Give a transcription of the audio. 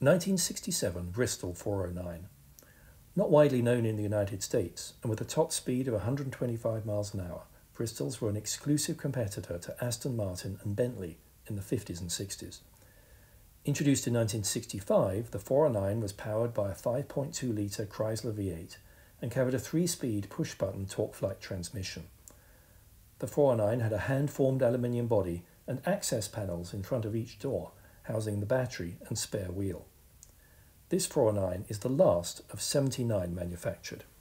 1967 Bristol 409. Not widely known in the United States, and with a top speed of 125 miles an hour, Bristols were an exclusive competitor to Aston Martin and Bentley in the 50s and 60s. Introduced in 1965, the 409 was powered by a 5.2-litre Chrysler V8 and carried a 3-speed push-button torque-flight transmission. The 409 had a hand-formed aluminium body and access panels in front of each door, housing the battery and spare wheel. This 409 is the last of 79 manufactured.